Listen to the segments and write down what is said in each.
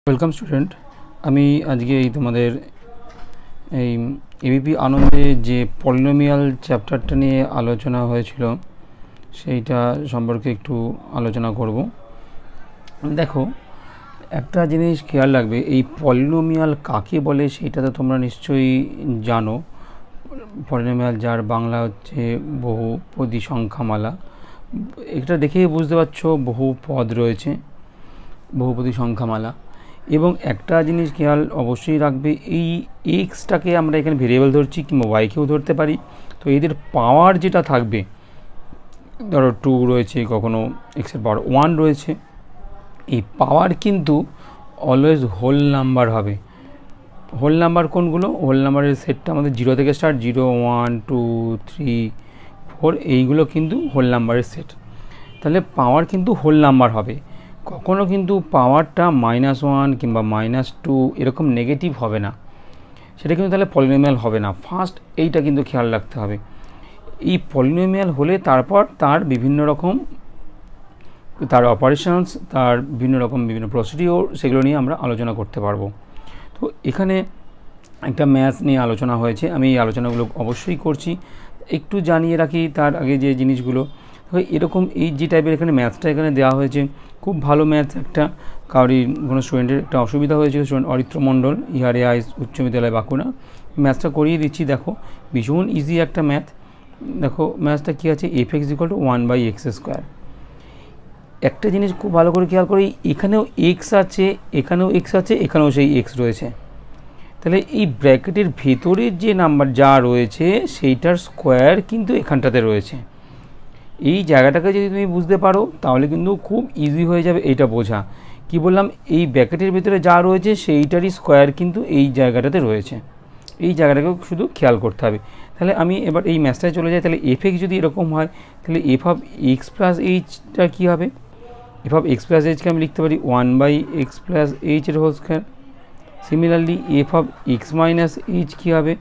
Welcome student. আমি আজকে তোমাদের এই এবিপি আনন্দে যে পলিনোমিয়াল চ্যাপ্টারটা নিয়ে আলোচনা হয়েছিল সেইটা সম্পর্কে একটু আলোচনা করব। দেখো, একটা জিনিস খেয়াল রাখবে, এই পলিনোমিয়াল কাকে বলে সেটা তো তোমরা নিশ্চয়ই জানো। পলিনোমিয়াল যার বাংলা হচ্ছে বহুপদী সংখ্যামালা। এটা দেখেই বুঝতে পারছো বহু পদ রয়েছে, বহুপদী সংখ্যামালা। এবং একটা জিনিস খেয়াল অবশ্যই রাখবে, এই এক্সটাকে আমরা এখানে ভেরিয়েবল ধরছি কিংবা ওয়াইকেও ধরতে পারি। তো এদের পাওয়ার যেটা থাকবে, ধরো 2 রয়েছে, কখনো এক্সের পাওয়ার 1 রয়েছে, এই পাওয়ার কিন্তু অলওয়েজ হোল নাম্বার হবে। হোল নাম্বার কোনগুলো? হোল নাম্বারের সেটটা আমাদের 0 থেকে স্টার্ট, 0 1 2 3 4, এইগুলো কিন্তু হোল নাম্বারের সেট। তাহলে পাওয়ার কিন্তু হোল নাম্বার হবে। কখনো কিন্তু পাওয়ারটা -1 কিংবা -2 এরকম নেগেটিভ হবে না, সেটা কিন্তু তাহলে পলিনোমিয়াল হবে না। ফার্স্ট এইটা কিন্তু খেয়াল রাখতে হবে। এই পলিনোমিয়াল হলে তারপর তার বিভিন্ন রকম তার অপারেশনস, তার বিভিন্ন প্রসিডিওর, সেগুলো নিয়ে আমরা আলোচনা করতে পারবো। তো এখানে একটা ম্যাথস নিয়ে আলোচনা হয়েছে, আমি এই আলোচনাগুলো অবশ্যই করছি। একটু জানিয়ে রাখি তার আগে যে জিনিসগুলো, এরকম এই যে টাইপের এখানে ম্যাথসটা এখানে দেওয়া হয়েছে, খুব ভালো ম্যাথস। একটা কারোর কোনো স্টুডেন্টের একটা অসুবিধা হয়েছিল, স্টুডেন্ট অরিত্র মণ্ডল, ইআরএআই উচ্চ বিদ্যালয় বাঁকুড়া, ম্যাথসটা করিয়ে দিচ্ছি। দেখো, ভীষণ ইজি একটা ম্যাথ। দেখো ম্যাথসটা কী আছে, f(x = 1/x²). একটা জিনিস খুব ভালো করে খেয়াল করি, এখানেও x আছে, এখানেও x আছে, এখানেও সেই x রয়েছে। তাহলে এই ব্র্যাকেটের ভেতরের যে নাম্বার যা রয়েছে সেইটার স্কোয়ার কিন্তু এখানটাতে রয়েছে। এই জায়গাটাকে যদি তুমি বুঝতে পারো তাহলে কিন্তু খুব ইজি হয়ে যাবে এইটা বোঝা। কি বললাম, এই ব্র্যাকেটের ভেতরে যা রয়েছে সেইটারই স্কোয়ার কিন্তু এই জায়গাটাতে রয়েছে। এই জায়গাটাকেও শুধু খেয়াল করতে হবে। তাহলে আমি এবার এই ম্যাথটায় চলে যাই। তাহলে f(x) যদি এরকম হয়, তাহলে f(x + h)টা কী হবে? f(x + h)কে আমি লিখতে পারি 1/x + h²। সিমিলারলি f(x - h) কী হবে?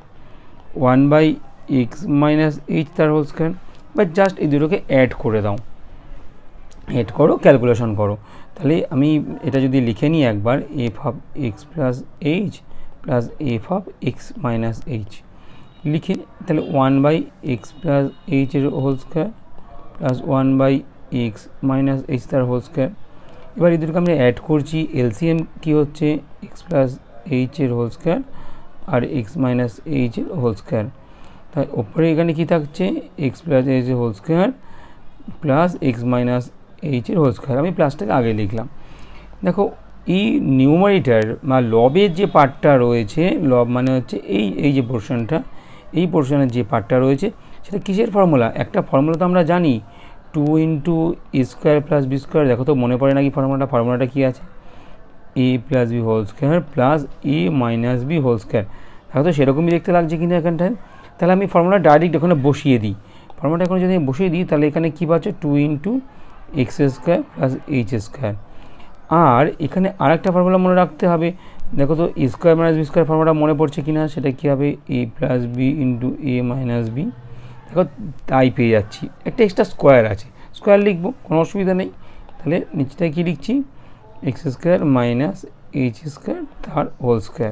1/x - h তার হোল স্কোয়ার। বা জাস্ট এই দুটোকে অ্যাড করে দাও, অ্যাড করো, ক্যালকুলেশন করো। তাহলে আমি এটা যদি লিখে নিই একবার, f(x + h) প্লাস f(x - h) লিখে, তাহলে 1/x + h এর whole square plus 1/x - h তার হোল স্কোয়ার। এবার এই দুটোকে আমরা অ্যাড করছি, এলসিএম কী হচ্ছে? x + h এর হোল স্কোয়ার আর x - h এর হোল স্কোয়ার। তাই ওপরে এখানে কী থাকছে? x + h এর whole square plus x - h এর হোল স্কোয়ার। আমি প্লাসটাকে আগে লিখলাম। দেখো, এই নিউমারেটর বা লবের যে পার্টটা রয়েছে, লব মানে হচ্ছে এই যে পোর্শনটা, এই পোর্শনের যে পার্টটা রয়েছে সেটা কিসের ফর্মুলা? একটা ফর্মুলা তো আমরা জানি, 2 × a² + b²। দেখো তো মনে পড়ে নাকি ফর্মুলাটা কী আছে? a + b whole square plus a - b whole square. দেখো তো সেরকমই দেখতে লাগছে কিনা এখানটায়। তাহলে আমি ফর্মুলা ডাইরেক্ট এখানে বসিয়ে দিই। ফর্মুলাটা এখন যদি বসিয়ে দিই তাহলে এখানে কী পাচ্ছে? 2 × x² + h²। আর এখানে আরেকটা ফর্মুলা মনে রাখতে হবে। দেখো তো, a² - b² ফর্মুলাটা মনে পড়ছে কিনা? সেটা কী হবে? a + b × a - b। দেখো তাই পেয়ে যাচ্ছি, একটা এক্সট্রা স্কোয়ার আছে, স্কোয়ার লিখবো, কোনো অসুবিধা নেই। তাহলে নিচটায় কী লিখছি? x² - h² তার হোল স্কোয়ার।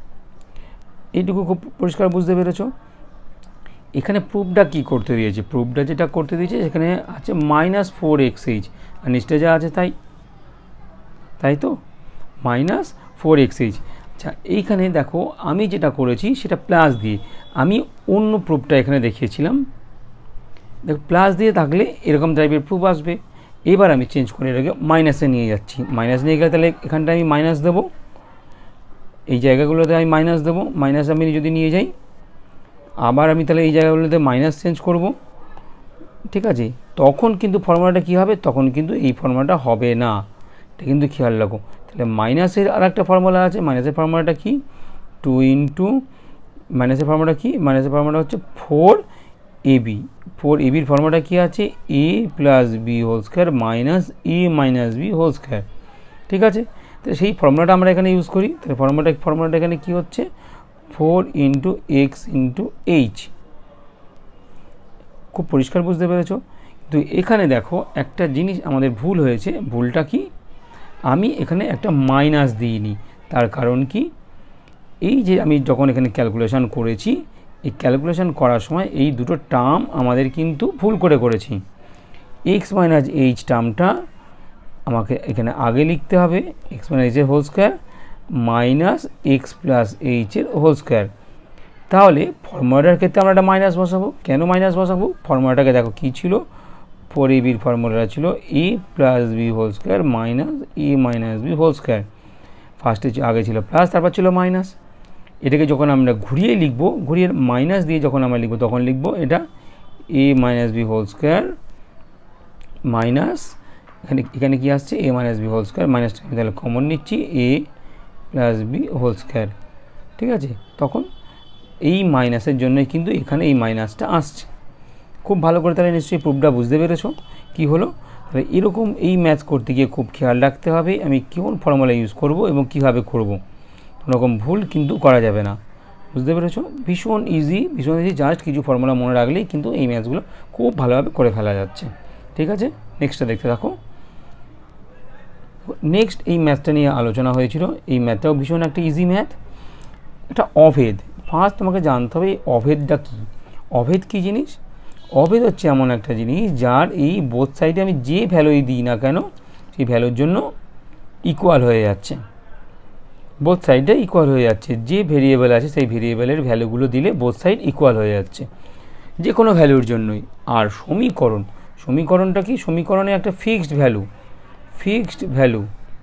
এইটুকু খুব পরিষ্কার বুঝতে পেরেছো। এখানে প্রুফটা কী করতে দিয়েছে? প্রুফটা যেটা করতে দিয়েছে সেখানে আছে -4xh, আর নিচটা যা আছে তাই তো, -4xh। আচ্ছা, এইখানে দেখো আমি যেটা করেছি সেটা প্লাস দিয়ে, আমি অন্য প্রুফটা এখানে দেখিয়েছিলাম। দেখো, প্লাস দিয়ে থাকলে এরকম টাইপের প্রুফ আসবে। এবার আমি চেঞ্জ করে এটাকে মাইনাসে নিয়ে যাচ্ছি। মাইনাস নিয়ে গেলে তাহলে এখানটা আমি মাইনাস দেবো, এই জায়গাগুলোতে আমি মাইনাস দেবো। মাইনাস আমি যদি নিয়ে যাই, আবার আমি তাহলে এই জায়গাগুলোতে মাইনাস চেঞ্জ করব, ঠিক আছে? তখন কিন্তু ফর্মুলাটা কী হবে? তখন কিন্তু এই ফর্মুলাটা হবে না, এটা কিন্তু খেয়াল রাখো। তাহলে মাইনাসের আর একটা ফর্মুলা আছে। মাইনাসের ফর্মুলাটা কি? 2 × মাইনাসের ফর্মুলাটা কি? মাইনাসের ফর্মুলাটা হচ্ছে 4ab। 4ab-র ফর্মুলাটা কী আছে? a + b whole square minus a - b whole square. ঠিক আছে, তো সেই ফর্মুলাটা আমরা এখানে ইউজ করি। তাহলে ফর্মুলাটা এখানে কী হচ্ছে? 4 × x × h। খুব পরিষ্কার বুঝতে পেরেছো। তো এখানে দেখো একটা জিনিস আমাদের ভুল হয়েছে। ভুলটা কি? আমি এখানে একটা মাইনাস দিইনি, তার কারণ কি, এই যে আমি যখন এখানে ক্যালকুলেশন করেছি, এই ক্যালকুলেশন করার সময় এই দুটো টার্ম আমাদের কিন্তু ভুল করেছি। এক্স মাইনাস এইচ টার্মটা আমাকে এখানে আগে লিখতে হবে, এক্স মাইনাস এইচের whole square minus x plus এইচের হোল স্কোয়ার। তাহলে ফর্মুলাটার ক্ষেত্রে আমরা একটা মাইনাস বসাবো। কেন মাইনাস বসাবো? ফর্মুলাটাকে দেখো কী ছিল, 4ab ফর্মুলাটা ছিল a plus b whole square minus a minus b whole square. ফার্স্টে আগে ছিল প্লাস, তারপর ছিল মাইনাস। এটাকে যখন আমরা ঘুরিয়ে লিখবো, ঘুরিয়ে মাইনাস দিয়ে যখন আমরা লিখবো, তখন লিখবো এটা a minus b whole square minus, এখানে কি আসছে, a minus b whole square, মাইনাসটা আমি তাহলে কমন নিচ্ছি, a plus b whole square. ঠিক আছে, তখন এই মাইনাসের জন্যই কিন্তু এখানে এই মাইনাসটা আসছে। খুব ভালো করে তাহলে নিশ্চয়ই প্রুফটা বুঝতে পেরেছো কী হলো। তাহলে এরকম এই ম্যাথ করতে গিয়ে খুব খেয়াল রাখতে হবে আমি কোন ফর্মুলা ইউজ করব এবং কীভাবে করব, কোনোরকম ভুল কিন্তু করা যাবে না। বুঝতে পেরেছো? ভীষণ ইজি, জাস্ট কিছু ফর্মুলা মনে রাখলেই কিন্তু এই ম্যাথগুলো খুব ভালোভাবে করে ফেলা যাচ্ছে। ঠিক আছে, নেক্সটটা দেখতে থাকো। নেক্সট এই ম্যাথটা নিয়ে আলোচনা হয়েছিল। এই ম্যাথটাও ভীষণ একটা ইজি ম্যাথ, এটা অভেদ। ফার্স্ট তোমাকে জানতে হবে এই অভেদটা কী। অভেদ কী জিনিস? অভেদ হচ্ছে এমন একটা জিনিস যার এই বোথ সাইডে আমি যে ভ্যালুই দিই না কেন সেই ভ্যালুর জন্য ইকুয়াল হয়ে যাচ্ছে, বোথ সাইডে ইকুয়াল হয়ে যাচ্ছে। যে ভেরিয়েবল আছে সেই ভেরিয়েবলের ভ্যালুগুলো দিলে বোথ সাইড ইকুয়াল হয়ে যাচ্ছে যে কোনো ভ্যালুর জন্যই। আর সমীকরণটা কি? সমীকরণে একটা ফিক্সড ভ্যালু,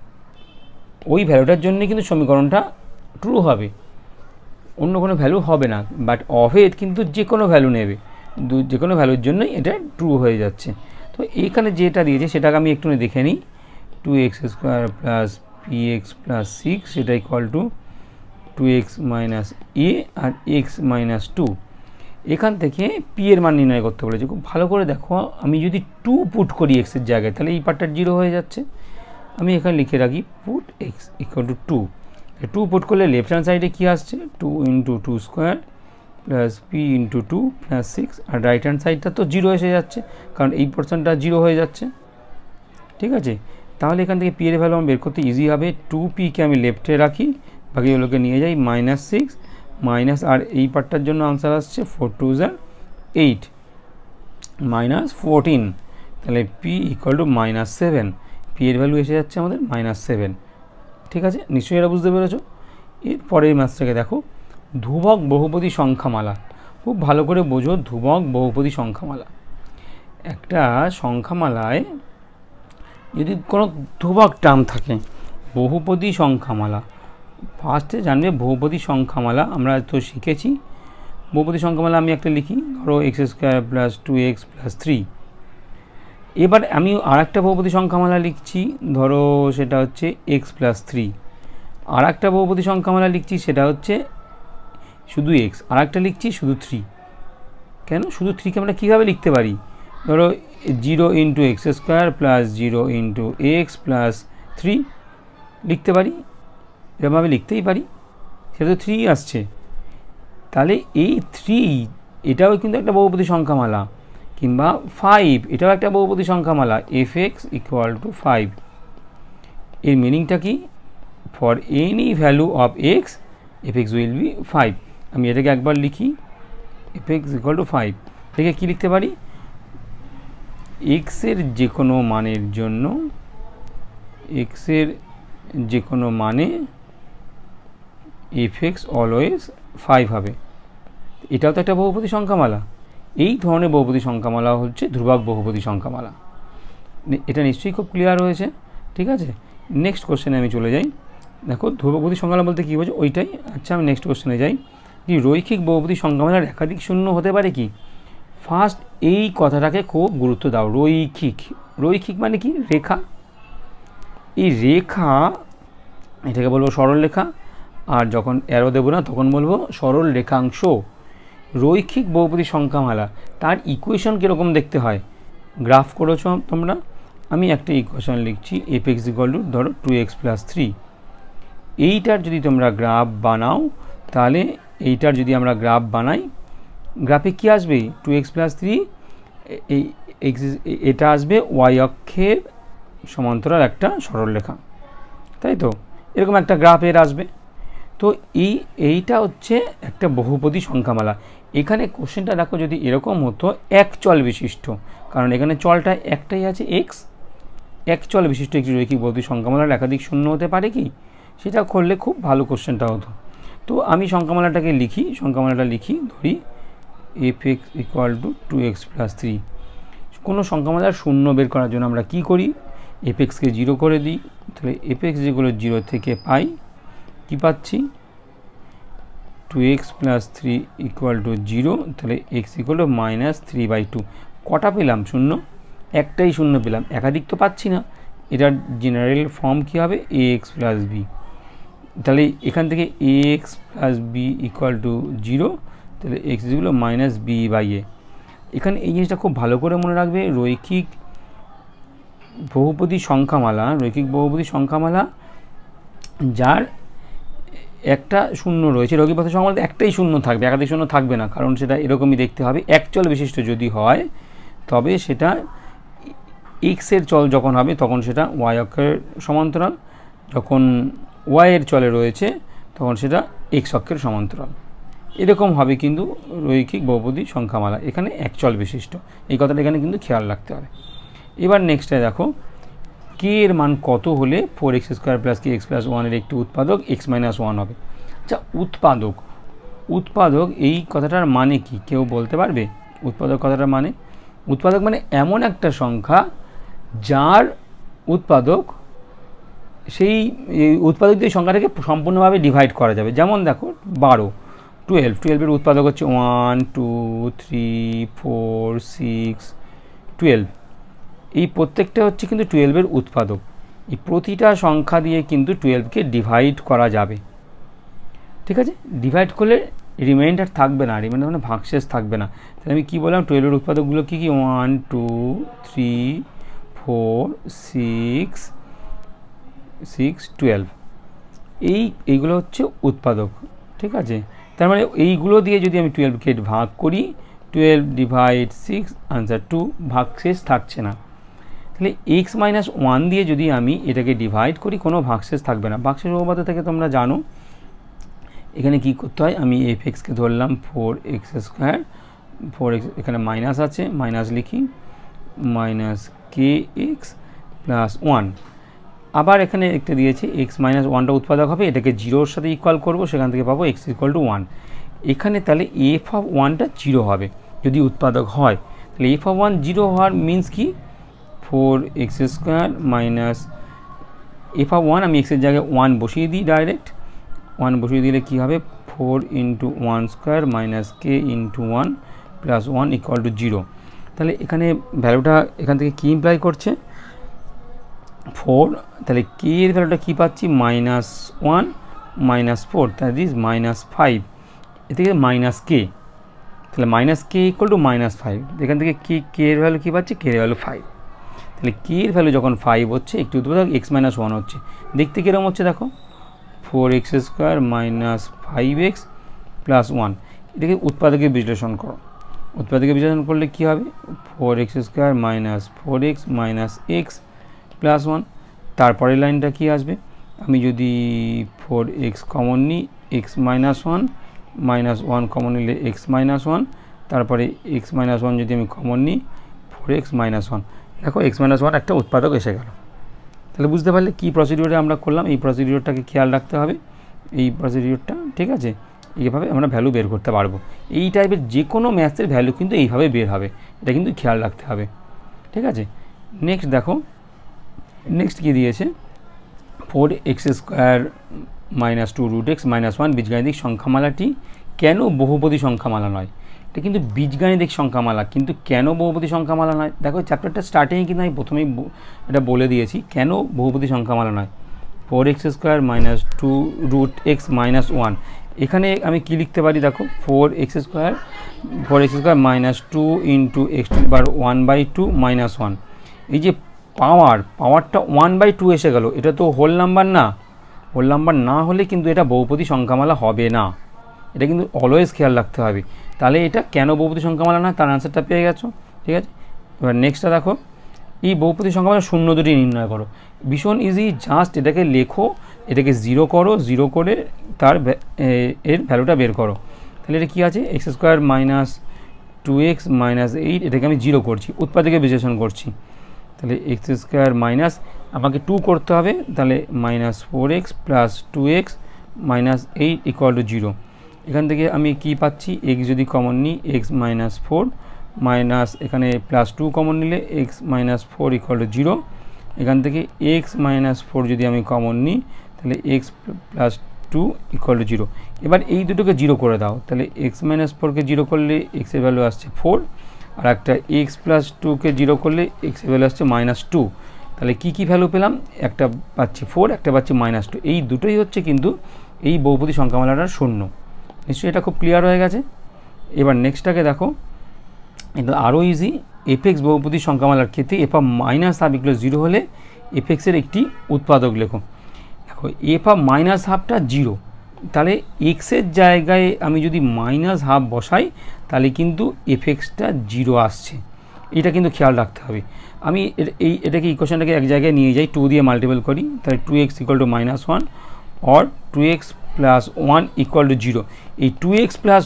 ওই ভ্যালুটার জন্যই কিন্তু সমীকরণটা ট্রু হবে, অন্য কোনো ভ্যালু হবে না। বাট অভেদ কিন্তু যে কোনো ভ্যালু নেবে, যে কোনো ভ্যালুর জন্যই এটা ট্রু হয়ে যাচ্ছে। তো এইখানে যেটা দিয়েছে সেটাকে আমি একটু দেখে নিই, 2x square plus px plus 6 সেটা equal to 2x minus a আর x মাইনাস 2। এখান থেকে p এর মান নির্ণয় করতে বলেছে। খুব ভালো করে দেখো, আমি যদি 2 পুট করি x এর জায়গায় তাহলে এই পার্টটা 0 হয়ে যাচ্ছে। আমি এখানে লিখে রাখি put x equal to 2 put করলে লেফট হ্যান্ড সাইডে কী আসছে, 2 into 2 square plus p into 2 plus 6, আর রাইট হ্যান্ড সাইডটা তো 0 এসে যাচ্ছে কারণ এই পোর্শনটা 0 হয়ে যাচ্ছে। ঠিক আছে, তাহলে এখান থেকে p এর ভ্যালু আমার বের করতে ইজি হবে। 2p-কে আমি লেফটে রাখি, বাকিগুলোকে নিয়ে যাই, মাইনাস 6 মাইনাস, আর এই পার্টটার জন্য আনসার আসছে 4 2 8 মাইনাস 14, তাহলে p equal to minus 7। p এর ভ্যালু এসে যাচ্ছে আমাদের মাইনাস 7। ঠিক আছে, নিশ্চয়ই এটা বুঝতে পেরেছো। এরপরের ম্যাথটাকে দেখো, ধ্রুবক বহুপদী সংখ্যামালা। খুব ভালো করে বোঝো, ধ্রুবক বহুপদী সংখ্যামালা। একটা সংখ্যামালায় যদি কোনো ধ্রুবক টার্ম থাকে, বহুপদী সংখ্যামালা, ফার্স্টে জানবে বহুপদী সংখ্যামালা আমরা তো শিখেছি। বহুপদী সংখ্যামালা আমি একটা লিখি, ধরো x square plus 2x plus 3। এবার আমি আর একটা বহুপদী সংখ্যামালা লিখছি, ধরো সেটা হচ্ছে x প্লাস 3। আর একটা বহুপদী সংখ্যামালা লিখছি, সেটা হচ্ছে শুধু x। আর একটা লিখছি শুধু 3। কেন শুধু 3কে আমরা কীভাবে লিখতে পারি, ধরো 0 into x square plus 0 into x plus 3 লিখতে পারি, এরকমভাবে লিখতেই পারি, সেটা তো 3 আসছে। তাহলে এই 3 এটাও কিন্তু একটা বহুপদী সংখ্যামালা, কিংবা 5 এটাও একটা বহুপদী সংখ্যামালা, fx ইকুয়াল টু 5। এর মিনিংটা কি, for any value of x fx will be 5। আমি এটাকে একবার লিখি, fx ইকুয়াল টু 5 থেকে কী লিখতে পারি, x এর যে কোনো মানের জন্য fx অলওয়েজ 5 হবে। এটাও তো একটা বহুপদী সংখ্যামালা। এই ধরনের বহুপদী সংখ্যামালা হচ্ছে ধ্রুবক বহুপদী সংখ্যামালা। এটা নিশ্চয়ই খুব ক্লিয়ার হয়েছে। ঠিক আছে, নেক্সট কোশ্চেনে আমি চলে যাই। দেখো ধ্রুবক সংখ্যামালা বলতে কী বোঝো ওইটাই। আচ্ছা, আমি নেক্সট কোশ্চেনে যাই। যে রৈখিক বহুপদী সংখ্যামালার একাধিক শূন্য হতে পারে কি? ফার্স্ট এই কথাটাকে খুব গুরুত্ব দাও। রৈখিক মানে কি? রেখা। এই রেখা, এটাকে বলবো সরল রেখা, আর যখন অ্যারো দেবো না তখন বলবো সরল রেখাংশ। রৈখিক বহুপদী সংখ্যামালা, তার ইকুয়েশন কীরকম দেখতে হয়, গ্রাফ করেছো তোমরা। আমি একটা ইকুয়েশন লিখছি, fx ইকুয়াল টু ধরো 2x প্লাস 3। এইটার যদি তোমরা গ্রাফ বানাও, তাহলে এইটার যদি আমরা গ্রাফ বানাই, গ্রাফে কী আসবে, 2x প্লাস 3, এটা আসবে y অক্ষের সমান্তরাল একটা সরলরেখা। তাই তো, এরকম একটা গ্রাফ এর আসবে। তো এইটা হচ্ছে একটা বহুপদী সংখ্যামালা। এখানে কোশ্চেনটা দেখো যদি এরকম হতো এক চল বিশিষ্ট, কারণ এখানে চলটা একটাই আছে এক্স, এক চল বিশিষ্ট একটি রৈখিক বহুপদী সংখ্যামালার একাধিক শূন্য হতে পারে কি, সেটা করলে খুব ভালো কোশ্চেনটা হতো। তো আমি সংখ্যামালাটাকে লিখি, সংখ্যামালাটা লিখি, ধরি f(x = 2x + 3). কোনো সংখ্যামালার শূন্য বের করার জন্য আমরা কি করি, f(x)কে 0 করে দিই, তাহলে f(x) যেগুলো 0 থেকে পাই কি পাচ্ছি, 2x + 3 = 0, তাহলে x = -3/2। কটা পেলাম শূন্য, একটাই শূন্য পেলাম, একাধিক তো পাচ্ছি না। এটার জেনারেল ফর্ম কী হবে, ax + b। তাহলে এখান থেকে ax + b = 0, তাহলে x = -b/a। এখানে এই জিনিসটা খুব ভালো করে মনে রাখবে, রৈখিক বহুপদী সংখ্যামালা, রৈখিক বহুপদী সংখ্যামালা যার একটা শূন্য রয়েছে, রৈখিক বহুপদী সংখ্যামালাতে একটাই শূন্য থাকবে, একাধিক শূন্য থাকবে না, কারণ সেটা এরকমই দেখতে হবে। এক চল বিশিষ্ট যদি হয় তবে সেটা এক্সের চল যখন হবে তখন সেটা ওয়াই অক্ষের সমান্তরাল, যখন ওয়াইয়ের চলে রয়েছে তখন সেটা এক্স অক্ষের সমান্তরাল। এরকম হবে কিন্তু রৈখিক বহুপদী সংখ্যামালা, এখানে এক চল বিশিষ্ট, এই কথাটা এখানে কিন্তু খেয়াল রাখতে হবে। এবার নেক্সটে দেখো, কে এর মান কত হলে 4x² + kx + 1 এর একটি উৎপাদক x - 1 হবে। আচ্ছা, উৎপাদক, উৎপাদক এই কথাটার মানে কি কেউ বলতে পারবে? উৎপাদক কথাটার মানে, উৎপাদক মানে এমন একটা সংখ্যা যার উৎপাদক সেই উৎপাদক দিয়ে সংখ্যাটাকে সম্পূর্ণভাবে ডিভাইড করা যাবে। যেমন দেখো 12, 12 এর উৎপাদক হচ্ছে 1 2 3 4 6 12, এই প্রত্যেকটা হচ্ছে কিন্তু 12 এর উৎপাদক। এই প্রতিটা সংখ্যা দিয়ে কিন্তু 12কে ডিভাইড করা যাবে, ঠিক আছে। ডিভাইড করলে রিমাইন্ডার থাকবে না, রিমাইন্ডার মানে ভাগশেষ থাকবে না। তাহলে আমি কী বললাম, 12 এর উৎপাদকগুলো কী কী, 1 2 3 4 6 12, এইগুলো হচ্ছে উৎপাদক, ঠিক আছে। তার মানে এইগুলো দিয়ে যদি আমি 12কে ভাগ করি, 12/6 আনসার 2, ভাগশেষ থাকছে না। তাহলে x - 1 দিয়ে যদি আমি এটাকে ডিভাইড করি কোনো ভাগশেষ থাকবে না। ভাগশেষ উপপাদ্য থেকে তোমরা জানো এখানে কি করতে হয়, আমি f(x)কে ধরলাম 4x², 4x এখানে মাইনাস আছে, মাইনাস লিখি, -kx + 1। আবার এখানে একটা দিয়েছে x - 1টা উৎপাদক হবে, এটাকে 0-এর সাথে ইকুয়াল করবো, সেখান থেকে পাবো x = 1। এখানে তাহলে f(1)টা 0 হবে যদি উৎপাদক হয়। তাহলে f(1) 0 হওয়ার মিনস কি, 4x² - f(1) আমি x এর জায়গায় 1 বসিয়ে দিই, ডাইরেক্ট 1 বসিয়ে দিলে কি হবে, 4 × 1² - k × 1 + 1 = 0। তাহলে এখানে ভ্যালুটা এখান থেকে কি ইমপ্লাই করছে, 4, তাহলে k এর ভ্যালুটা কী পাচ্ছি, -1 - 4, দ্যাট ইজ -5, এ থেকে -k, তাহলে -k = -5, এখান থেকে k এর ভ্যালু কী পাচ্ছি, k এর ভ্যালু 5। তাহলে k এর ভ্যালু যখন 5 হচ্ছে, একটি উৎপাদক x - 1 হচ্ছে, দেখতে কীরকম হচ্ছে দেখো, 4x² - 5x + 1, এটাকে উৎপাদকে বিশ্লেষণ করো। উৎপাদকে বিশ্লেষণ করলে কী হবে, 4x² - 4x - x + 1। তারপরের লাইনটা কি আসবে, আমি যদি 4x কমন নিই, x - 1 -1 কমন নিলে x - 1, তারপরে x - 1 যদি আমি কমন নিই, 4x - 1, দেখো x - 1 একটা উৎপাদক এসে গেল। তাহলে বুঝতে পারলে কী প্রসিডিওরে আমরা করলাম, এই প্রসিডিওরটাকে খেয়াল রাখতে হবে, এই প্রসিডিওরটা, ঠিক আছে। এইভাবে আমরা ভ্যালু বের করতে পারবো। এই টাইপের যে কোনো ম্যাথসের ভ্যালু কিন্তু এইভাবে বের হবে, এটা কিন্তু খেয়াল রাখতে হবে, ঠিক আছে। নেক্সট দেখো, নেক্সট কী দিয়েছে, 4x² - 2√x - 1 বীজগাণিতিক সংখ্যামালাটি কেন বহুপদী সংখ্যামালা নয়। এটা কিন্তু বীজগাণিতিক সংখ্যামালা, কিন্তু কেন বহুপদী সংখ্যামালা নয়, দেখো চ্যাপ্টারটা স্টার্টিংয়ে কিন্তু আমি প্রথমেই এটা বলে দিয়েছি কেন বহুপদী সংখ্যামালা নয়। 4x² - 2√x - 1, এখানে আমি কি লিখতে পারি দেখো, 4x² - 2 × x⁴ - 1, এই যে পাওয়ারটা 1/2 এসে গেল, এটা তো হোল নাম্বার না, হোল নাম্বার না হলে কিন্তু এটা বহুপদী সংখ্যামালা হবে না, এটা কিন্তু অলওয়েজ খেয়াল রাখতে হবে। তাহলে এটা কেন বহুপদী সংখ্যামালা না, তার আনসারটা পেয়ে গেছো, ঠিক আছে। এবার নেক্সটটা দেখো, এই বহুপদী সংখ্যামালার শূন্য দুটি নির্ণয় করো। ভীষণ ইজি, জাস্ট এটাকে লেখো, এটাকে 0 করো, 0 করে তার এর ভ্যালুটা বের করো। তাহলে এটা কী আছে, x square minus 2x minus 8, এটাকে আমি 0 করছি, উৎপাদকে বিশ্লেষণ করছি। তাহলে এক্স স্কোয়ার মাইনাস আমাকে 2 করতে হবে, তাহলে minus 4x plus 2x minus 8 equal to 0। এখান থেকে আমি কি পাচ্ছি, এক্স যদি কমন নিই এক্স মাইনাস 4 মাইনাস এখানে প্লাস 2 কমন নিলে এক্স মাইনাস 4 ইকুয়াল টু 0। এখান থেকে এক্স মাইনাস 4 যদি আমি কমন নিই তাহলে এক্স প্লাস 2 ইকুয়াল টু 0। এবার এই দুটোকে 0 করে দাও, তাহলে এক্স মাইনাস 4কে 0 করলে এক্সের ভ্যালু আসছে 4, আর একটা এক্স প্লাস 2কে 0 করলে এক্সের ভ্যালু আসছে -2। তাহলে কি কি ভ্যালু পেলাম, একটা পাচ্ছি 4, একটা পাচ্ছি -2। এই দুটোই হচ্ছে কিন্তু এই বহুপদী সংখ্যামালাটার শূন্য। নিশ্চয়ই এটা খুব ক্লিয়ার হয়ে গেছে। এবার নেক্সটটাকে দেখো, এটা আরও ইজি। এফএক্স বহুপদী সংখ্যামালার ক্ষেত্রে f of minus half equal 0 হলে এফএক্সের একটি উৎপাদক লেখো। দেখো এফ অফ মাইনাস হাফটা 0, তাহলে এক্সের জায়গায় আমি যদি -1/2 বসাই তাহলে কিন্তু এফএক্সটা 0 আসছে, এটা কিন্তু খেয়াল রাখতে হবে। আমি এটাকে ইকুয়েশনটাকে এক জায়গায় নিয়ে যাই, 2 দিয়ে মাল্টিপল করি, তাহলে 2x equal to -1 or 2x plus 1 equal to 0। এই 2x প্লাস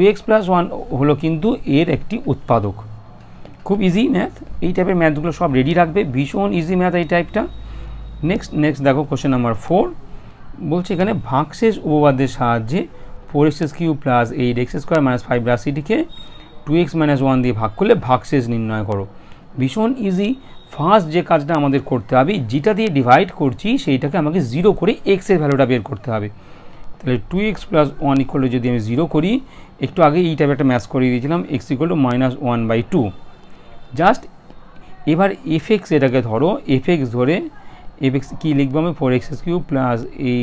1 হলো কিন্তু এর একটি উৎপাদক। খুব ইজি ম্যাথ, এই টাইপের ম্যাথগুলো সব রেডি রাখবে, ভীষণ ইজি ম্যাথ এই টাইপটা। নেক্সট দেখো কোশ্চেন নাম্বার 4 বলছে এখানে ভাগশেষ উপপাদ্যের সাহায্যে 4x³ plus 8x² minus 5 রাশিটিকে 2x minus 1 দিয়ে ভাগ করলে ভাগশেষ নির্ণয় করো। ভীষণ ইজি। ফার্স্ট যে কাজটা আমাদের করতে হবে, যেটা দিয়ে ডিভাইড করছি সেইটাকে আমাকে 0 করে এক্সের ভ্যালুটা বের করতে হবে। তাহলে 2x প্লাস 1 ইকুয়াল টু যদি আমি 0 করি, একটু আগে এই টাইপের একটা ম্যাথ করিয়ে দিয়েছিলাম, x ইকুয়াল টু -1/2। জাস্ট এবার এফএক্স এটাকে ধরো, এফএক্স ধরে এফএক্স কী লিখবো আমি, 4x³ প্লাস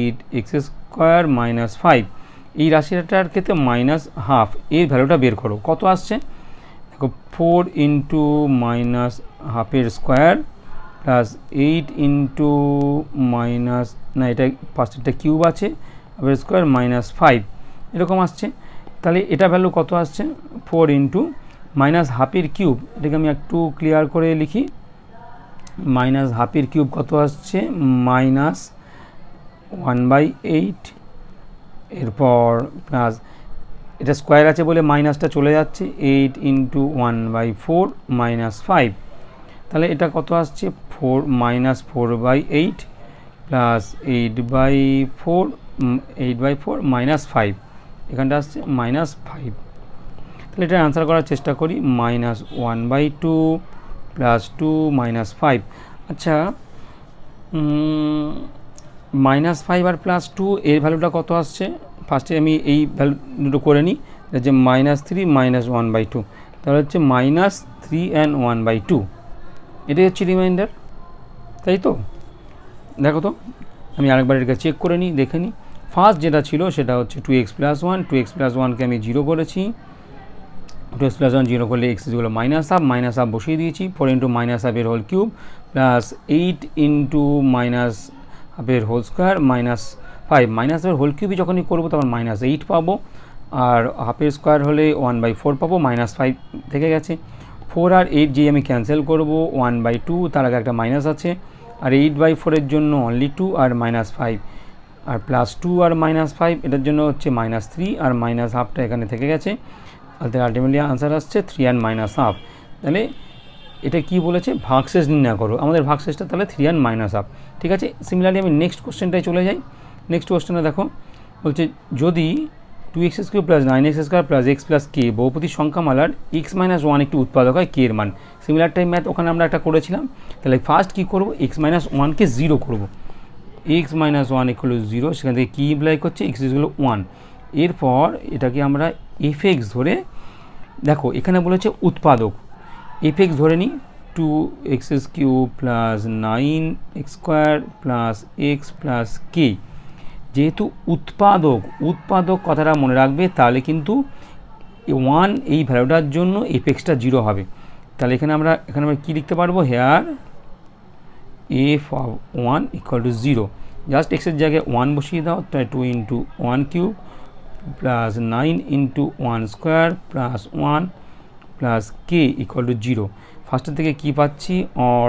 8x² মাইনাস 5। এই রাশিটার ক্ষেত্রে -1/2 এর ভ্যালুটা বের করো, কত আসছে দেখো, 4 ইন্টু -1/2 প্লাস 8 ইন্টু মাইনাস, না এটা পাঁচটা কিউব আছে, স্কোয়ার -5 এরকম আসছে। তাহলে এটা ভ্যালু কত আসছে, 4 ইন্টু -1/2 কিউব, এটাকে আমি একটু ক্লিয়ার করে লিখি, -1/2 কিউব কত আসছে, -1/8, এরপর প্লাস এটা স্কোয়ার আছে বলে মাইনাসটা চলে যাচ্ছে, 8 ইন্টু 1/4 -5। তাহলে এটা কত আসছে, -4/8 প্লাস 8/4 -5, এখানটা আসছে -5। তাহলে এটা অ্যান্সার করার চেষ্টা করি, -1/2 প্লাস 2 -5। আচ্ছা, -5 আর +2 এর ভ্যালুটা কত আসছে, ফার্স্টে আমি এই ভ্যালু দুটো করে নিই, যে -3 -1/2, তাহলে হচ্ছে -3 and 1/2, এটাই হচ্ছে রিমাইন্ডার, তাই তো? দেখো তো, আমি আরেকবার এটাকে চেক করে নিই, দেখে নিই। ফার্স্ট যেটা ছিল সেটা হচ্ছে 2x প্লাস 1, 2x প্লাস 1কে আমি 0 করেছি, 2x প্লাস 1 0 করলে x ইকুয়াল -1/2 বসিয়ে দিয়েছি, 4 ইন্টু -1/2 এর হোল কিউব প্লাস 8 ইন্টু -1/2 এর হোল স্কোয়ার মাইনাস 5, -1/2 এর হোল কিউবই যখনই করবো তখন -8 পাবো, আর হাফের স্কোয়ার হলে 1/4 পাবো, -5 থেকে গেছে। 4 আর 8 যেই আমি ক্যান্সেল করবো, 1/2, তার আগে একটা মাইনাস আছে, আর 8/4 এর জন্য অনলি 2 আর -5, আর +2 আর -5 এটার জন্য হচ্ছে -3, আর -1/2টা এখানে থেকে গেছে, তাহলে আলটিমেটলি আনসার আসছে 3 and -1/2। তাহলে এটা কি বলেছে, ভাগশেষ নির্ণয় করো, আমাদের ভাগশেষটা তাহলে 3 and -1/2। ঠিক আছে, সিমিলারলি আমি নেক্সট কোশ্চেনটায় চলে যাই। নেক্সট কোশ্চেনে দেখো বলছে, যদি 2x³ plus 9x² plus x plus k বহুপদী সংখ্যামালার x - 1 একটি উৎপাদক হয় k এর মান। সিমিলার টাইপ ম্যাথ ওখানে আমরা একটা করেছিলাম। তাহলে ফার্স্ট কী করবো, x - 1কে 0 করবো, x - 1 ইকুয়াল 0, সেখান থেকে কী ইমপ্লাই করছে, x ইকুয়াল 1। এরপর এটাকে আমরা এফএক্স ধরে, দেখো এখানে বলেছে উৎপাদক, এফএক্স ধরে নিই, 2x³ plus 9x² plus x plus k। যেহেতু উৎপাদক কথাটা মনে রাখবে, তাহলে কিন্তু 1 এই ভ্যালুটার জন্য এফএক্সটা 0 হবে। তাহলে এখানে আমরা কী লিখতে পারবো, here f of 1 equal to 0। Just এক্সের জায়গায় 1 বসিয়ে দাও, তাই 2 into 1 cube plus 9 into 1 square plus 1 plus k equal to 0। ফার্স্টের থেকে কী পাচ্ছি, or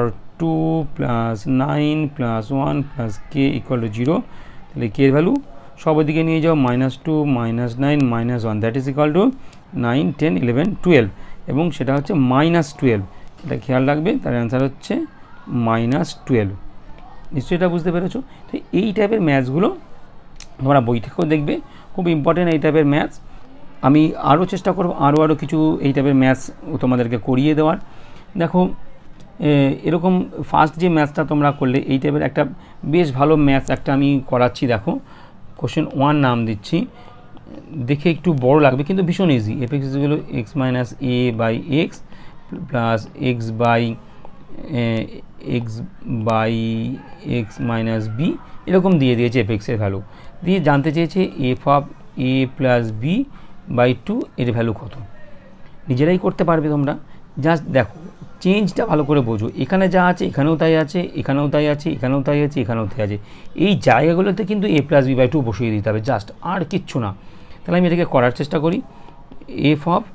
2 plus 9 plus 1 plus k equal to 0। তাহলে কে এর ভ্যালু সব ওদিকে নিয়ে যাও, -2 -9 -1, দ্যাট ইজ ইকুয়াল টু 9 10 11 12, এবং সেটা হচ্ছে -12। এটা খেয়াল রাখবে, তার অ্যান্সার হচ্ছে -12। নিশ্চয়ই এটা বুঝতে পেরেছো। তো এই টাইপের ম্যাথসগুলো তোমরা বই থেকেও দেখবে, খুব ইম্পর্টেন্ট এই টাইপের ম্যাথস। আমি আরও চেষ্টা করব আরও কিছু এই টাইপের ম্যাথস তোমাদেরকে করিয়ে দেওয়ার। দেখো এরকম ফার্স্ট যে ম্যাথসটা তোমরা করলে এই টাইপের একটা বেশ ভালো ম্যাথস একটা আমি করাচ্ছি। দেখো কোশ্চেন 1 নাম দিচ্ছি, দেখে একটু বড় লাগবে কিন্তু ভীষণ ইজি। এফ এক্স হলো x minus a by x plus x by x minus b, এরকম দিয়ে দিয়েছে এফ এক্সের ভ্যালু, দিয়ে জানতে চেয়েছে f of a plus b by 2 এর ভ্যালু কত। নিজেরাই করতে পারবে তোমরা, জাস্ট দেখো চেঞ্জটা ভালো করে বোঝো। এখানে যা আছে এখানেও তাই আছে, এখানেও তাই আছে, এখানেও তাই আছে, এখানেও তাই আছে। এই জায়গাগুলোতে কিন্তু এ প্লাস বি বাই 2 বসিয়ে দিতে হবে, জাস্ট, আর কিচ্ছু না। তাহলে আমি এটাকে করার চেষ্টা করি। F of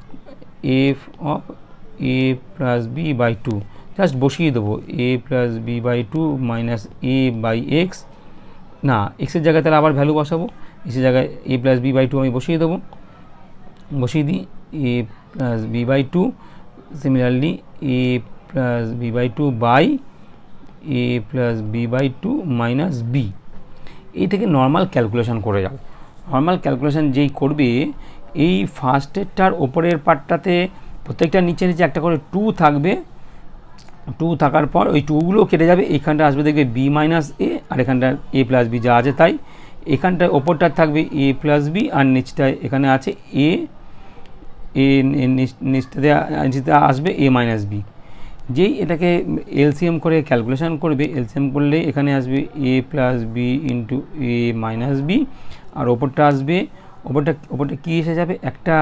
a plus b by 2 just বসিয়ে দেবো, a plus b by 2 minus a by x, না এক্সের জায়গায় তাহলে আবার ভ্যালু বসাবো, এক্সের জায়গায় এ প্লাস বি বাই 2 আমি বসিয়ে দেবো, বসিয়ে দিই a plus b by 2, similarly a plus b by 2 by a plus b by 2 minus b. এই থেকে নর্মাল ক্যালকুলেশন করে যাও। নর্মাল ক্যালকুলেশন যেই করবে, এই ফার্স্টেরটার ওপরের পার্টটাতে প্রত্যেকটা নিচে নিচে একটা করে 2 থাকবে, 2 থাকার পর ওই 2গুলো কেটে যাবে, এখানটা আসবে দেখবে বি মাইনাস এ, আর এখানটা এ প্লাস বি যা আছে তাই। এখানটায় ওপরটার থাকবে এ প্লাস বি, আর নিচটায় এখানে আছে এ নিচটাতে আসবে এ মাইনাস বি। যেই এটাকে এলসিএম করে ক্যালকুলেশন করবে, এলসিএম করলে এখানে আসবে a plus b into a minus b, আর ওপরটা আসবে, ওপরটা কী এসে যাবে, একটা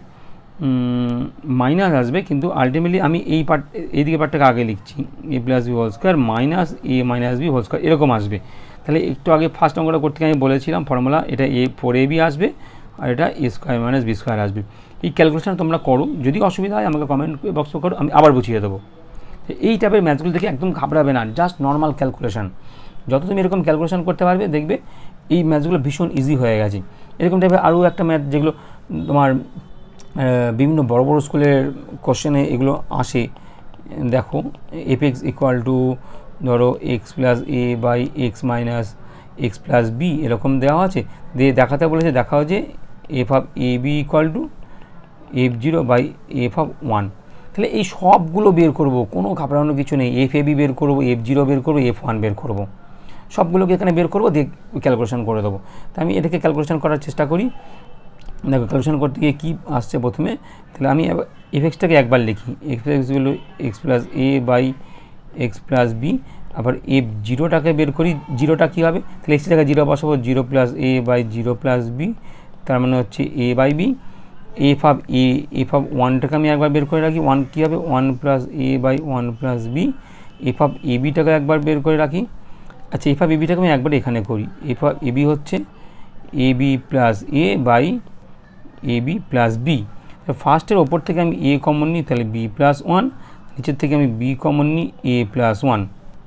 মাইনাস আসবে, কিন্তু আলটিমেটলি আমি এইদিকে পার্টটাকে আগে লিখছি, a plus b whole square minus a minus b whole square, এরকম আসবে। তাহলে একটু আগে ফার্স্ট অঙ্কটা করতে আমি বলেছিলাম ফর্মুলা, এটা এ 4ab আসবে, আর এটা a square minus b square আসবে। এই ক্যালকুলেশন তোমরা করো, যদি অসুবিধা হয় আমাকে কমেন্ট বক্সে করো, আমি আবার বুঝিয়ে দেবো। এই টাইপের ম্যাথসগুলো দেখে একদম ঘাবড়াবে না, জাস্ট নর্মাল ক্যালকুলেশন। যত তুমি এরকম ক্যালকুলেশন করতে পারবে দেখবে এই ম্যাথসগুলো ভীষণ ইজি হয়ে গেছে। এরকম টাইপের আরও একটা ম্যাথ যেগুলো তোমার বিভিন্ন বড় বড় স্কুলের কোশ্চেনে এগুলো আসে, দেখো এফ এক্স ইকুয়াল টু ধরো x plus a by x minus x plus b, এরকম দেওয়া আছে, দিয়ে দেখাতে বলেছে, দেখাও যে f of a b equal to f0 by f of 1। তাহলে এই সবগুলো বের করব, কোনো ঘাবড়ানোর কিছু নেই। এফ এ বি বের করবো, f0 বের করবো, f1 বের করবো, সবগুলোকে এখানে বের করবো, দিয়ে ক্যালকুলেশন করে দেবো। তাই আমি এটাকে ক্যালকুলেশন করার চেষ্টা করি। দেখো ক্যালকুলেশন করতে গিয়ে কী আসছে প্রথমে, তাহলে আমি এফ এক্সটাকে একবার লিখি, এক্স এক্সগুলো x plus a by x plus b, আবার f0টাকে বের করি, জিরোটা কী হবে, তাহলে এক্সের জায়গায় 0 বসাবো, 0 plus a by 0 plus b, তার মানে হচ্ছে a by b. F of 1টাকে আমি একবার বের করে রাখি, 1 কী হবে, 1 plus a by 1 plus b. F of a বিটাকে একবার বের করে রাখি, আচ্ছা এফ অফ এ বিটাকে আমি একবার এখানে করি, এফ অফ এ বি হচ্ছে a b plus a by a b plus b. ফার্স্টের ওপর থেকে আমি এ কমন নিই, তাহলে বি প্লাস 1, নিচের থেকে আমি বি কমন নিই, এ প্লাস 1।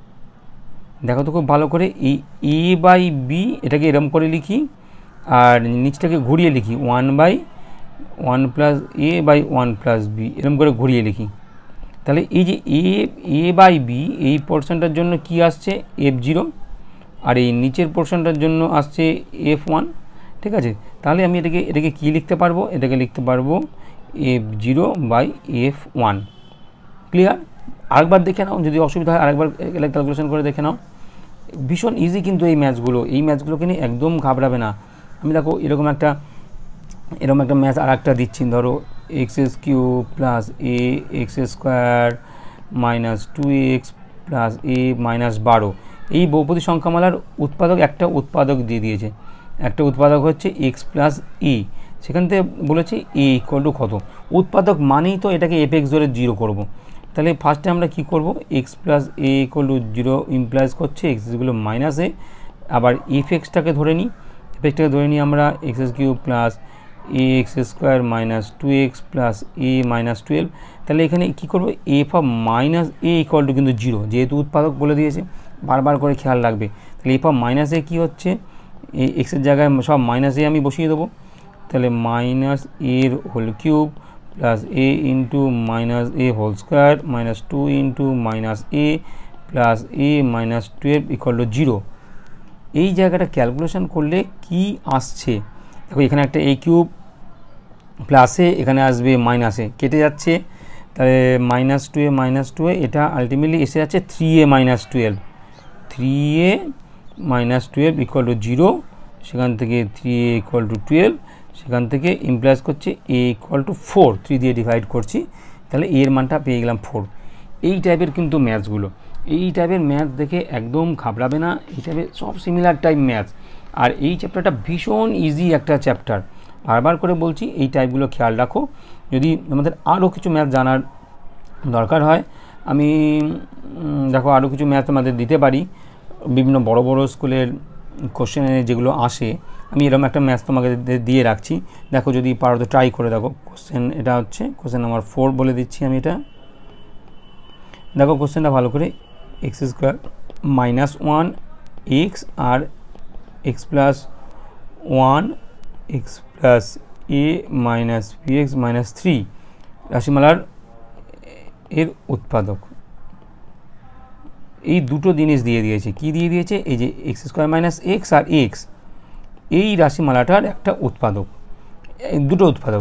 দেখো তো খুব ভালো করে, এই এ বাই বি এটাকে এরম করে লিখি, আর নিচটাকে ঘুরিয়ে লিখি 1 by 1 plus a by 1 plus b, এরকম করে ঘুরিয়ে লিখি। তাহলে এই যে এ বাই বি এই পোর্শনটার জন্য কি আসছে, f0, আর এই নিচের পোর্শনটার জন্য আসছে f1, ঠিক আছে। তাহলে আমি এটাকে কী লিখতে পারবো, এটাকে লিখতে পারবো f0 বাই f1। ক্লিয়ার? আরেকবার দেখে নাও, যদি অসুবিধা হয় আরেকবার ক্যালকুলেশন করে দেখে নাও। ভীষণ ইজি কিন্তু এই ম্যাথসগুলোকে নিয়ে একদম ঘাবড়াবে না। আমি দেখো এরকম একটা ম্যাথ আর একটা দিচ্ছি, ধরো x cube plus a x square minus 2x plus a minus 12। এই বহুপদী সংখ্যামালার একটা উৎপাদক দিয়ে দিয়েছে, একটা উৎপাদক হচ্ছে এক্স প্লাস এ, সেখান থেকে বলেছে এ ইকুয়াল টু কত। উৎপাদক মানেই তো এটাকে এফ এক্স ধরে 0 করবো। তাহলে ফার্স্টে আমরা কি করব, x plus a equal to 0 implies করছে এক্সগুলো মাইনাস এ, আবার এফ এক্সটাকে ধরে নিই, আমরা x cube plus ax square minus 2x plus a minus 12। তাহলে এখানে কী করবো, f of minus a equal to কিন্তু 0, যেহেতু উৎপাদক বলে দিয়েছে, বারবার করে খেয়াল রাখবে। তাহলে এফ অফ মাইনাস এ কী হচ্ছে, এক্সের জায়গায় সব মাইনাস এ আমি বসিয়ে দেবো। তাহলে মাইনাস এর whole cube plus a into minus a whole square minus 2 into minus a plus a minus 12 equal to 0। এই জায়গাটা ক্যালকুলেশন করলে কি আসছে দেখো, এখানে একটা এ কিউব প্লাসে এখানে আসবে মাইনাসে, কেটে যাচ্ছে। তাহলে মাইনাস 2a এটা আলটিমেটলি এসে যাচ্ছে 3a minus 12, 3a minus 12 equal to 0। সেখান থেকে 3a ইকুয়াল টু 12, সেখান থেকে ইমপ্লাইজ করছে a ইকুয়াল টু 4, 3 দিয়ে ডিভাইড করছি, তাহলে এর মানটা পেয়ে গেলাম 4। এই টাইপের কিন্তু ম্যাথসগুলো, এই টাইপের ম্যাথ দেখে একদম ঘাবড়াবে না, এই টাইপের সব সিমিলার টাইপ ম্যাথস। আর এই চ্যাপ্টারটা ভীষণ ইজি একটা চ্যাপ্টার, বারবার করে বলছি এই টাইপগুলো খেয়াল রাখো। যদি আমাদের আরও কিছু ম্যাথ জানার দরকার হয়, আমি দেখো আরও কিছু ম্যাথ আমাদের দিতে পারি, বিভিন্ন বড় বড় স্কুলের কোশ্চেনে যেগুলো আসে, আমি এরকম একটা ম্যাথ তোমাকে দিয়ে রাখছি, দেখো যদি পারো তো ট্রাই করে দেখো। কোশ্চেন এটা হচ্ছে কোশ্চেন নাম্বার 4 বলে দিচ্ছি আমি এটা, দেখো কোশ্চেনটা ভালো করে। এক্স স্কোয়ার মাইনাস 1 এক্স আর x plus 1 x plus a minus p x minus 3 রাশিমালার এর উৎপাদক। এই দুটো জিনিস দিয়ে দিয়েছে, কি দিয়ে দিয়েছে, এই যে এক্স স্কোয়ার মাইনাস এক্স আর এক্স, এই রাশিমালাটার একটা উৎপাদক, দুটো উৎপাদক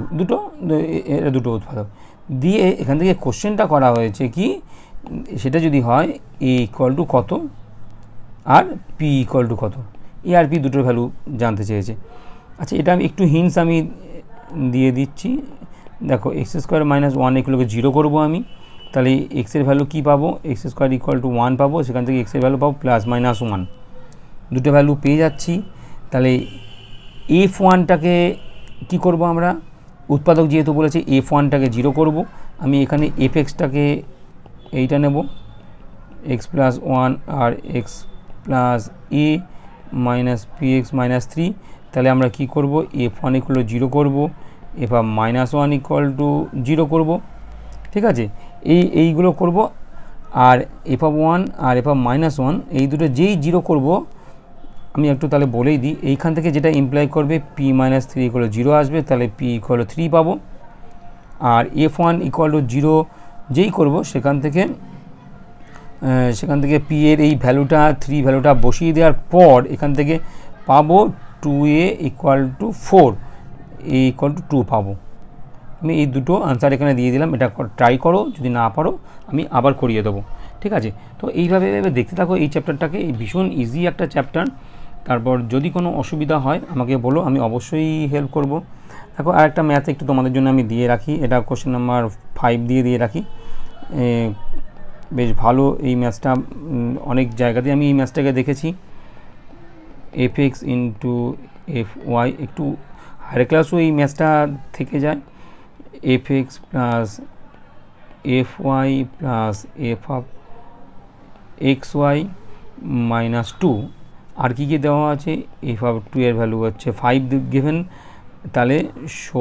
দিয়ে এখান থেকে কোশ্চেনটা করা হয়েছে কি, সেটা যদি হয় এ ইকুয়াল টু কত আর পি ইকুয়াল টু কত, এ আর পি দুটোর ভ্যালু জানতে চেয়েছে। আচ্ছা, এটা আমি একটু হিন্টস আমি দিয়ে দিচ্ছি। দেখো এক্স স্কোয়ার মাইনাস 1 এগুলোকে 0 করবো আমি, তাহলে এক্সের ভ্যালু কী পাবো, এক্স স্কোয়ার ইকুয়াল টু 1 পাবো, সেখান থেকে এক্সের ভ্যালু পাবো প্লাস মাইনাস 1, দুটো ভ্যালু পেয়ে যাচ্ছি। তাহলে f1টাকে কী করবো আমরা, উৎপাদক যেহেতু বলেছে f1টাকে 0 করব, আমি এখানে fxটাকে এইটা নেব, এক্স প্লাস 1 আর x plus a minus p x minus 3। তাহলে আমরা কি করব, f1 ইকুয়াল টু 0 করবো, f of minus 1 equal to 0 করবো, ঠিক আছে, এইগুলো করব। আর f অফ 1 আর f অফ মাইনাস 1 এই দুটো যেই 0 করব, আমি একটু তাহলে বলেই দিই, এইখান থেকে যেটা ইমপ্লাই করবে p মাইনাস 3 ইকুয়াল টু 0 আসবে, তাহলে p ইকুয়াল টু 3 পাবো। আর f1 ইকুয়াল টু 0 যেই করব, সেখান থেকে p এর এই ভ্যালুটা 3 ভ্যালুটা বসিয়ে দেওয়ার পর এখান থেকে পাবো 2a equal to 4, a equal to 2 পাবো। আমি এই দুটো আনসার এখানে দিয়ে দিলাম, এটা ট্রাই করো, যদি না পারো আমি আবার করিয়ে দেবো, ঠিক আছে। তো এইভাবে দেখতে থাকো এই চ্যাপ্টারটাকে, এই ভীষণ ইজি একটা চ্যাপ্টার। তারপর যদি কোনো অসুবিধা হয় আমাকে বলো, আমি অবশ্যই হেল্প করব। দেখো আর একটা ম্যাথ একটু তোমাদের জন্য আমি দিয়ে রাখি, এটা কোশ্চেন নাম্বার 5 দিয়ে রাখি, বেশ ভালো এই ম্যাথটা, অনেক জায়গাতে আমি এই ম্যাথটাকে দেখেছি। fx ইন্টু এফ ওয়াই, একটু হায়ার ক্লাসও এই ম্যাথটা থেকে যায়, fx plus f y plus f of x y minus 2। আর কী কী দেওয়া আছে, এফ অফ 2 এর ভ্যালু হচ্ছে 5 গিভেন, তাহলে show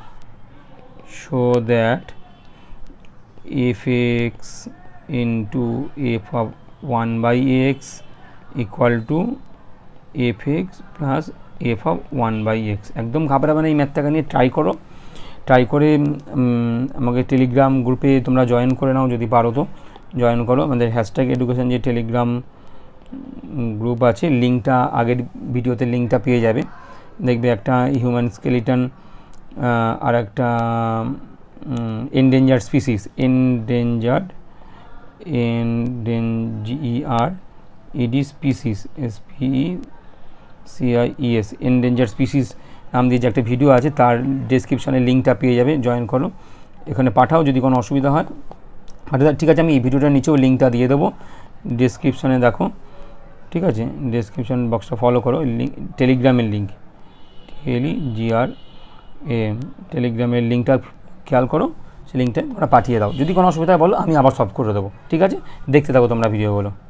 that f x into f of 1 by x equal to f x plus f of 1 by x. একদম ঘাবড়াবে না, এই ম্যাথটাকে নিয়ে ট্রাই করে আমাকে টেলিগ্রাম গ্রুপে তোমরা জয়েন করে নাও, যদি পারো তো জয়েন করো। আমাদের হ্যাশট্যাগ এডুকেশন যে টেলিগ্রাম গ্রুপ আছে, লিঙ্কটা আগের ভিডিওতে লিঙ্কটা পেয়ে যাবে, দেখবে একটা হিউম্যান স্কেলিটন আর একটা endangered species, species SPECIES endangered species নাম দিয়ে যে একটা ভিডিও আছে, তার ডেসক্রিপশানে লিঙ্কটা পেয়ে যাবে, জয়েন করো, এখানে পাঠাও যদি কোনো অসুবিধা হয়। ঠিক আছে, আমি এই ভিডিওটার নিচেও লিঙ্কটা দিয়ে দেবো, ডেসক্রিপশানে দেখো, ঠিক আছে, ডেসক্রিপশান বক্সটা ফলো করো, টেলিগ্রামের লিঙ্ক টেলিগ্রামের লিঙ্কটা খেয়াল করো, সেই লিঙ্কটা তোমরা পাঠিয়ে দাও, যদি কোনো অসুবিধা বলো আমি আবার সলভ করে দেবো, ঠিক আছে। দেখতে থাকো তোমরা ভিডিওগুলো।